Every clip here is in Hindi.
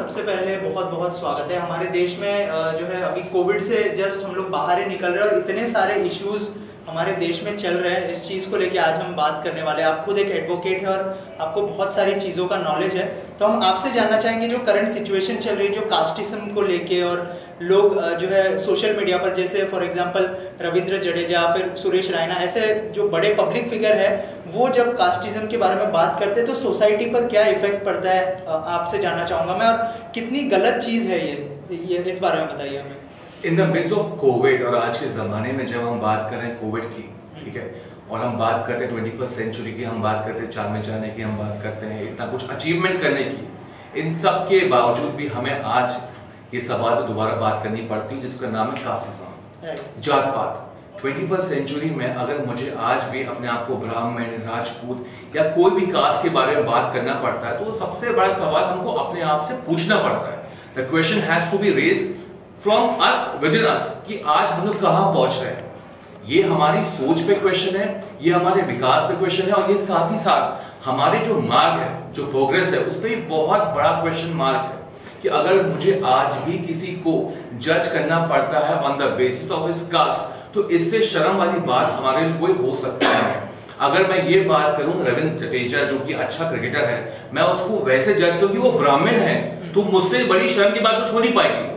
सबसे पहले बहुत बहुत स्वागत है। हमारे देश में जो है अभी कोविड से जस्ट हम लोग बाहर ही निकल रहे हैं और इतने सारे इश्यूज हमारे देश में चल रहे हैं। इस चीज़ को लेके आज हम बात करने वाले हैं। आप खुद एक एडवोकेट है और आपको बहुत सारी चीज़ों का नॉलेज है, तो हम आपसे जानना चाहेंगे जो करंट सिचुएशन चल रही है, जो कास्टिज्म को लेके, और लोग जो है सोशल मीडिया पर जैसे फॉर एग्जांपल रविंद्र जडेजा, फिर सुरेश रायना, ऐसे जो बड़े पब्लिक फिगर है, वो जब कास्टिज्म के बारे में बात करते हैं तो सोसाइटी पर क्या इफेक्ट पड़ता है, आपसे जानना चाहूँगा मैं। और कितनी गलत चीज़ है ये इस बारे में बताइए हमें। In the midst of COVID, और आज के ज़माने में जब हम बात कर रहे हैं कोविड की, ठीक है, और हम बात करते हैं 21st सेंचुरी की, हम बात करते हैं चांद में जाने की, हम बात करते हैं इतना कुछ अचीवमेंट करने की, इन सब के बावजूद भी हमें आज ये सवाल पर दोबारा बात करनी पड़ती है जिसका नाम है कास्टिज्म, जात पात। 21st सेंचुरी में अगर मुझे आज भी अपने आप को ब्राह्मण, राजपूत या कोई भी कास्ट के बारे में बात करना पड़ता है, तो सबसे बड़ा सवाल हमको अपने आप से पूछना पड़ता है। The question has to be raised from us, within us, कि आज हम लोग कहां पहुंच रहे हैं। ये हमारी सोच पे क्वेश्चन है, ये हमारे विकास पे क्वेश्चन है, और ये साथ ही साथ हमारे जो मार्ग है, जो प्रोग्रेस है, उस पर भी बहुत बड़ा क्वेश्चन मार्क है कि अगर मुझे आज भी किसी को जज करना पड़ता है on the basis of his caste, तो इससे शर्म वाली बात हमारे लिए कोई हो सकता है। अगर मैं ये बात करूं रविंद्र जडेजा जो कि अच्छा क्रिकेटर है, मैं उसको वैसे जज करूं कि वो ब्राह्मण है, तो मुझसे बड़ी शर्म की बात कुछ हो नहीं पाएगी।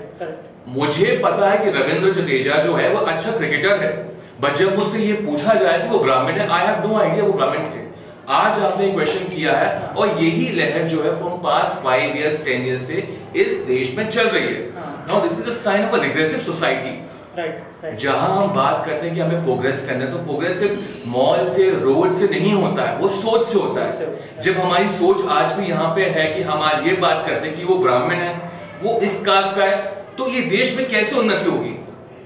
मुझे पता है कि रविंद्र जडेजा जो है वो अच्छा क्रिकेटर है, बट जब मुझसे ये पूछा जाए कि वो ब्राह्मण है, आई हैव नो आइडिया वो ब्राह्मण थे। आज आपने क्वेश्चन किया है, और यही लहर जो है फ्रॉम पास्ट 5 years 10 years से इस देश में चल रही है। Now this is a sign of a regressive society. जहां हम बात करते हैं कि हमें प्रोग्रेस करना है, तो प्रोग्रेस सिर्फ मॉल से, रोड से नहीं होता है, वो सोच से होता है। जब हमारी सोच आज भी यहाँ पे है कि हम आज ये बात करते हैं कि वो ब्राह्मण है, वो इस कास्ट का है, तो ये देश में कैसे उन्नति होगी।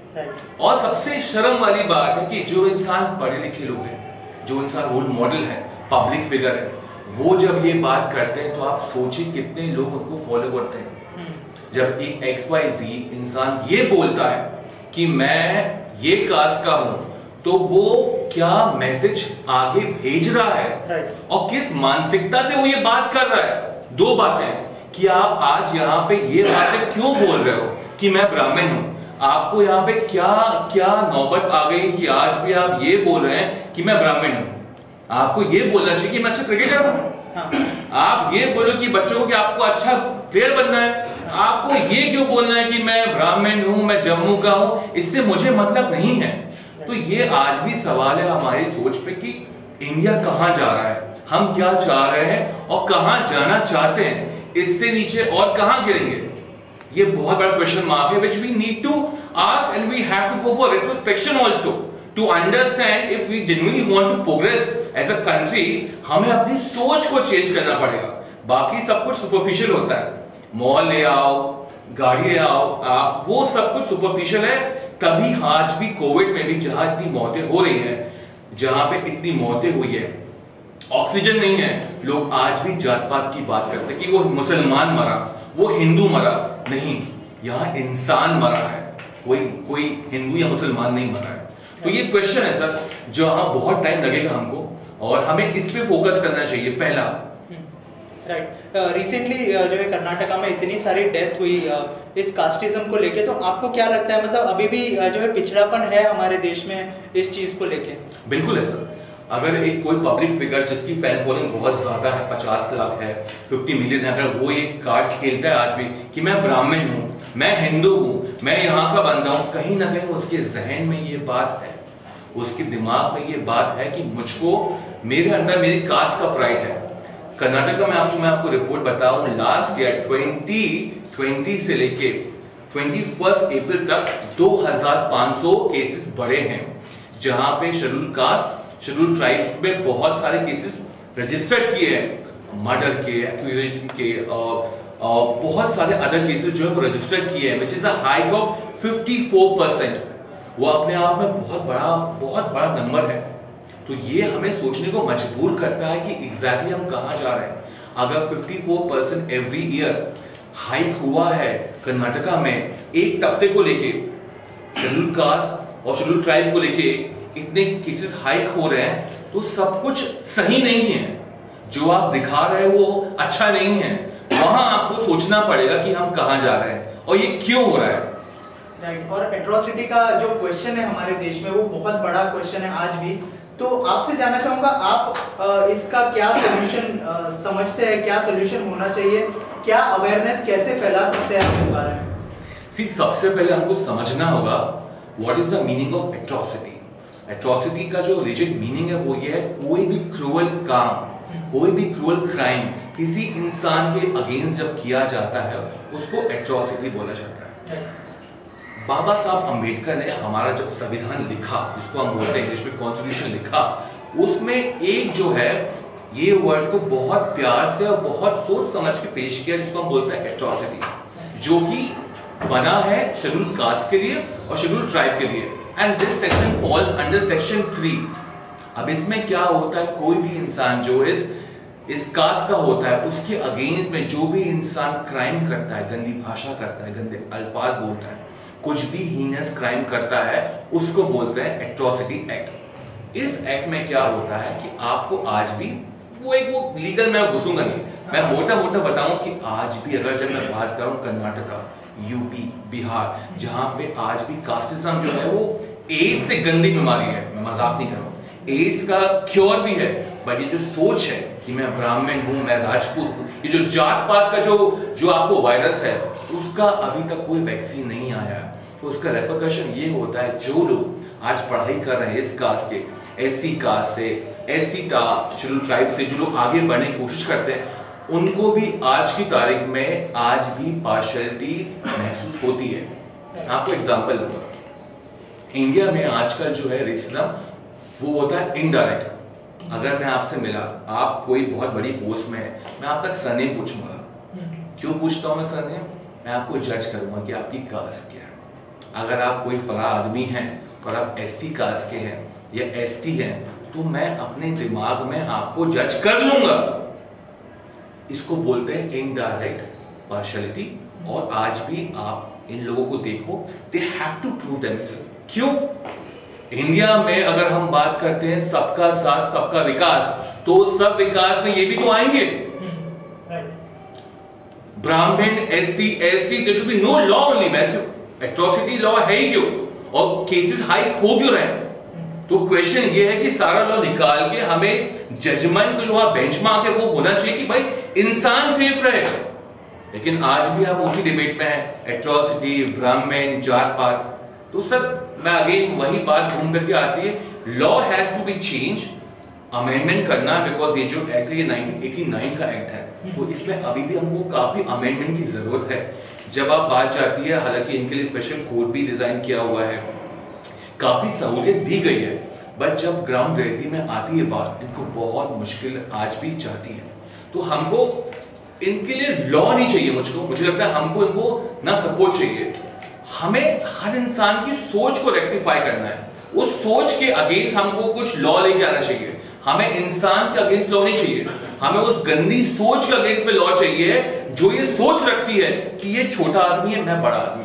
और सबसे शर्म वाली बात है कि जो इंसान पढ़े लिखे लोग हैं, जो इंसान रोल मॉडल है, पब्लिक फिगर है, वो जब ये बात करते हैं तो आप सोचिए कितने लोग उनको फॉलो करते हैं। जब एक XYZ इंसान ये बोलता है कि मैं ये कास्ट का हूं, तो वो क्या मैसेज आगे भेज रहा है और किस मानसिकता से वो ये बात कर रहा है। दो बातें कि आप आज यहाँ पे ये बातें क्यों बोल रहे हो कि मैं ब्राह्मण हूं, आपको यहाँ पे क्या क्या नौबत आ गई कि आज भी आप ये बोल रहे हैं कि मैं ब्राह्मण हूं। आपको ये बोलना चाहिए कि मैं अच्छा क्रिकेटर हूं। आप ये बोलो कि बच्चों को कि आपको अच्छा प्लेयर बनना है, आपको ये क्यों बोलना है कि मैं ब्राह्मण हूं, मैं जम्मू का हूं, इससे मुझे मतलब नहीं है। तो ये आज भी सवाल है हमारी सोच पे कि इंडिया कहां जा रहा है, हम क्या चाह रहे हैं और कहां जाना चाहते हैं, इससे नीचे और कहां गिरेंगे। ये बहुत बड़ा क्वेश्चन मार्क है, which we need to ask and we have to go for retrospection also to understand if we genuinely want to progress as a country। हमें अपनी सोच को चेंज करना पड़ेगा। बाकी सब कुछ सुपरफिशियल होता है, मॉल ले आओ, गाड़ी ले आओ, आप वो सब कुछ सुपरफिशियल है। तभी आज भी कोविड में भी जहां इतनी मौतें हो रही है, जहां पे इतनी मौतें हुई है, ऑक्सीजन नहीं है, लोग आज भी जात पात की बात करते हैं कि वो मुसलमान मरा, वो हिंदू मरा। नहीं, यहाँ इंसान मरा है, कोई हिंदू या मुसलमान नहीं मरा है। तो ये क्वेश्चन है सर, जो हाँ बहुत टाइम लगेगा हमको, और हमें इस पे फोकस करना चाहिए। पहला राइट, रिसेंटली जो है कर्नाटका में इतनी सारी डेथ हुई इस कास्टिज्म को लेके, तो आपको क्या लगता है, मतलब अभी भी जो है पिछड़ापन है हमारे देश में इस चीज को लेके? बिल्कुल है सर। अगर एक कोई पब्लिक फिगर जिसकी फैन फॉलोइंग बहुत ज्यादा है, 50 लाख है, 50 मिलियन है, अगर वो एक कार्ड खेलता है आज भी कि मैं ब्राह्मण हूं, मैं हिंदू हूं, मैं यहाँ का बंदा हूं, कहीं ना कहीं उसके जहन में ये बात है, उसके दिमाग में ये बात है कि मुझको, मेरे अंदर मेरी कास्ट का प्राइड है। कर्नाटका में मैं आपको रिपोर्ट बताऊं, लास्ट ईयर 2020 से लेके 21 अप्रैल तक 2500 केसेस बढ़े हैं, जहां पे शेड्यूल कास्ट, शेड्यूल ट्राइब्स में बहुत सारे केसेस रजिस्टर्ड किए हैं, मर्डर के, एक्यूजेशन के, और बहुत सारे अदर केसेस जो है वो रजिस्टर्ड किए हैं, which is a hike of 54%। वो अपने आप में बहुत बड़ा नंबर है। तो ये हमें सोचने को मजबूर करता है कि एग्जैक्टली हम कहां जा रहे हैं। अगर 54% एवरी ईयर हाइक हुआ है कर्नाटका में एक तबके को लेके, शेड्यूल कास्ट और शेड्यूल ट्राइब को लेके इतने केसेस हाइक हो रहे हैं, तो सब कुछ सही नहीं है। जो आप दिखा रहे हो वो अच्छा नहीं है। वहां आपको सोचना पड़ेगा कि हम कहां जा रहे हैं और ये क्यों हो रहा है। राइट। और एट्रोसिटी का जो क्वेश्चन है हमारे देश में वो बहुत बड़ा क्वेश्चन है आज भी। तो आपसे जानना चाहूंगा, आप इसका क्या सोल्यूशन समझते हैं, क्या सोल्यूशन होना चाहिए, क्या अवेयरनेस कैसे फैला सकते हैं आप इस बारे में? सबसे पहले हमको समझना होगा what is the meaning of atrocity. Atrocity का जो रिजिड मीनिंग है वो ये है कोई भी क्रूअल काम, कोई भी क्रूअल क्राइम किसी इंसान के अगेंस्ट जब किया जाता है उसको एट्रोसिटी बोला जाता है। बाबा साहब अंबेडकर ने हमारा जब संविधान लिखा, जिसको हम बोलते हैं इंग्लिश में कॉन्स्टिट्यूशन लिखा, उसमें एक जो है ये वर्ड को बहुत प्यार से और बहुत सोच समझ के पेश किया, जिसको हम बोलते हैं एट्रोसिटी, जो कि बना है शेड्यूल कास्ट के लिए और शेड्यूल ट्राइब के लिए। And this section falls under section 3। अब इसमें क्या होता है, कोई भी इंसान जो इस कास्ट का होता है उसके अगेंस्ट में जो भी इंसान क्राइम करता है, गंदी भाषा करता है, गंदे अल्फाज बोलता है, कुछ भी हीनस क्राइम करता है, उसको बोलते हैं एट्रोसिटी एक्ट। इस एक्ट में क्या होता है कि आपको आज भी वो लीगल में घुसूंगा नहीं, मैं मोटा मोटा बताऊं कि आज भी अगर जब मैं बात करूं कर्नाटका, यूपी, बिहार, जहां पे आज भी कास्टिज्म जो है वो एड्स से गंदी बीमारी है, मैं मजाक नहीं कर रहा हूं, एड्स का क्योर भी है, बट ये जो सोच है कि मैं ब्राह्मण हूं, मैं राजपूत हूं, ये जो जात पात का जो आपको वायरस है उसका अभी तक कोई वैक्सीन नहीं आया। तो उसका रेपरकशन ये होता है, जो लोग आज पढ़ाई कर रहे हैं इस कास्ट के, एससी कास्ट से, एससी शेड्यूल ट्राइब से, जो लोग आगे बढ़ने की कोशिश करते हैं, उनको भी आज की तारीख में आज भी पार्शियलिटी महसूस होती है। आपको एग्जांपल दूंगा, इंडिया में आजकल जो है रेसिज्म वो होता है इनडायरेक्ट। अगर मैं आपसे मिला, आप कोई बहुत बड़ी पोस्ट में है, मैं आपका सरनेम पूछूंगा। क्यों पूछता हूं मैं सरनेम? मैं आपको जज करूंगा कि आपकी कास्ट क्या है। अगर आप कोई फला आदमी हैं और आप एसटी कास्ट के हैं या एसटी हैं, तो मैं अपने दिमाग में आपको जज कर लूंगा। इसको बोलते हैं इनडायरेक्ट पार्शियलिटी। और आज भी आप इन लोगों को देखो, they have to prove themselves. क्यों? इंडिया में अगर हम बात करते हैं सबका साथ सबका विकास, तो सब विकास में ये भी तो आएंगे। Brahmin, SC, ST, there should be no law only. मैं क्यों? एट्रोसिटी लॉ है ही क्यों? और केसेस हाई हो क्यों रहे? तो क्वेश्चन ये है कि सारा लॉ निकाल के हमें जजमेंट को जो वहां बेंचमार्क है वो होना चाहिए कि भाई इंसान सेफ रहे। लेकिन आज भी हम उसी डिबेट में हैं, एट्रोसिटी, ब्राह्मण, जात पात। तो सर मैं अगेन वही बात घूम करके आती है, law has to be change, amendment करना, बिकॉज ये जो एक्ट है ये 1989 का एक्ट है, तो इसमें अभी भी हमको काफी अमेंडमेंट की जरूरत है। जब आप बात जाती है, हालांकि इनके लिए स्पेशल कोड भी डिजाइन किया हुआ है, काफी सहूलियत दी गई है, बट जब ग्राउंड रियलिटी में आती है बात, इनको बहुत मुश्किल आज भी जाती है। तो हमको इनके लिए लॉ नहीं चाहिए, मुझे लगता है हमको इनको ना सपोर्ट चाहिए, हमें हर इंसान की सोच को रेक्टिफाई करना है। उस सोच के अगेंस्ट हमको कुछ लॉ लेके आना चाहिए। हमें इंसान के अगेंस्ट लॉ नहीं चाहिए, हमें उस गंदी सोच के अगेंस्ट में लॉ चाहिए जो ये सोच रखती है कि ये छोटा आदमी है, मैं बड़ा आदमी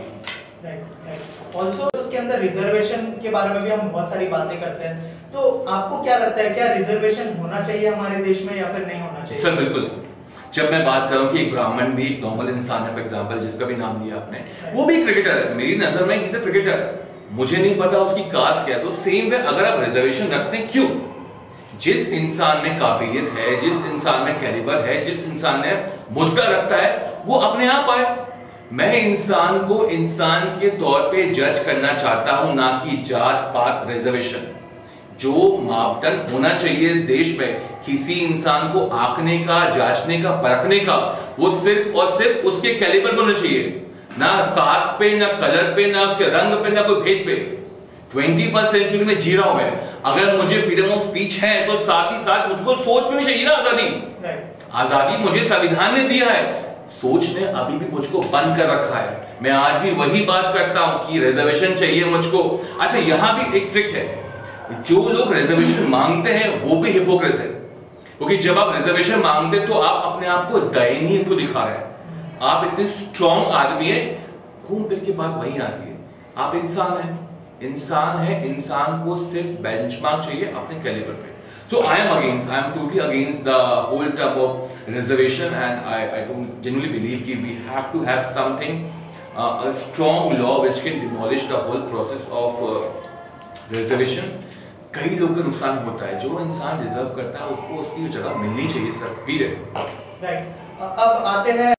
हूं। ऑल्सो उसके अंदर रिजर्वेशन के बारे में भी हम बहुत सारी बातें करते हैं, तो आपको क्या लगता है, क्या रिजर्वेशन होना चाहिए हमारे देश में या फिर नहीं होना चाहिए? सर बिल्कुल। जब मैं बात करूं कि एक ब्राह्मण भी एक नॉर्मल इंसान है, फॉर एग्जांपल जिसका भी नाम लिया आपने, वो भी क्रिकेटर है, मेरी नजर में ही इज अ क्रिकेटर, मुझे नहीं पता उसकी कास्ट क्या है। तो सेम वे अगर आप रिजर्वेशन रखते हैं, क्यों? जिस इंसान में काबिलियत है, जिस इंसान में कैलिबर है, जिस इंसान ने मुद्दा रखता है, वो अपने आप आए। मैं इंसान को इंसान के तौर पे जज करना चाहता हूं, ना कि जात पात रिजर्वेशन। जो मापदंड होना चाहिए इस देश में किसी इंसान को आंकने का, जांचने का, परखने का, वो सिर्फ और सिर्फ उसके कैलिबर पर होना चाहिए, ना कास्ट पे, ना कलर पे, ना उसके रंग पे, ना कोई भेद पे। 21st सेंचुरी में जी रहा हूं मैं, अगर मुझे फ्रीडम ऑफ स्पीच है तो साथ ही साथ मुझको सोच में भी चाहिए ना आजादी। आजादी मुझे संविधान ने दिया है, सोच ने अभी भी मुझको बंद कर रखा है। मैं आज भी वही बात करता हूं कि रिजर्वेशन चाहिए मुझको। अच्छा, यहां भी एक ट्रिक है, जो लोग रिजर्वेशन मांगते हैं वो भी हिपोक्रेट है, क्योंकि जब आप रिजर्वेशन मांगते तो आप अपने आप को दयनीय को दिखा रहे हैं। आप इतने स्ट्रॉन्ग आदमी है, घूम फिर के बात वही आती है, आप इंसान है, इंसान को सिर्फ बेंचमार्क चाहिए अपने कैलिबर पे। So I am totally against the whole term of reservation, and I don't genuinely believe that we have to have something, a strong law which can demolish the whole process of reservation. कई लोगों का नुकसान होता है, जो इंसान डिजर्व करता है उसको उसकी जगह मिलनी चाहिए सर, पीरियड। राइट, अब आते हैं